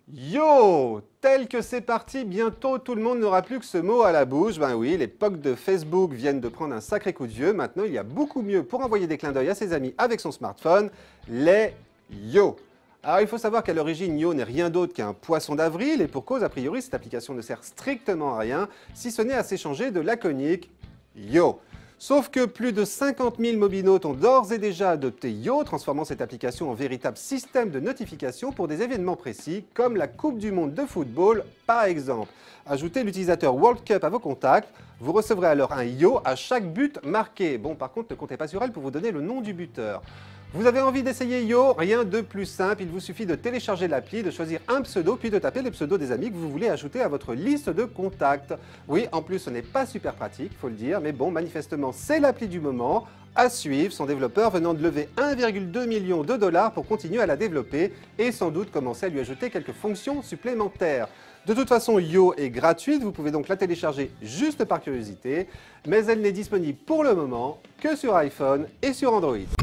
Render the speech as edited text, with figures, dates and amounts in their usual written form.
Yo! Tel que c'est parti, bientôt tout le monde n'aura plus que ce mot à la bouche. Ben oui, les POC de Facebook viennent de prendre un sacré coup de vieux. Maintenant, il y a beaucoup mieux pour envoyer des clins d'œil à ses amis avec son smartphone, les yo. Alors il faut savoir qu'à l'origine, Yo n'est rien d'autre qu'un poisson d'avril et pour cause, a priori, cette application ne sert strictement à rien, si ce n'est à s'échanger de laconique Yo. Sauf que plus de 50 000 mobinautes ont d'ores et déjà adopté Yo, transformant cette application en véritable système de notification pour des événements précis, comme la Coupe du Monde de football par exemple. Ajoutez l'utilisateur World Cup à vos contacts, vous recevrez alors un Yo à chaque but marqué. Bon, par contre, ne comptez pas sur elle pour vous donner le nom du buteur. Vous avez envie d'essayer Yo? Rien de plus simple, il vous suffit de télécharger l'appli, de choisir un pseudo, puis de taper les pseudos des amis que vous voulez ajouter à votre liste de contacts. Oui, en plus, ce n'est pas super pratique, faut le dire, mais bon, manifestement, c'est l'appli du moment. À suivre, son développeur venant de lever 1,2 million de dollars pour continuer à la développer et sans doute commencer à lui ajouter quelques fonctions supplémentaires. De toute façon, Yo est gratuite, vous pouvez donc la télécharger juste par curiosité, mais elle n'est disponible pour le moment que sur iPhone et sur Android.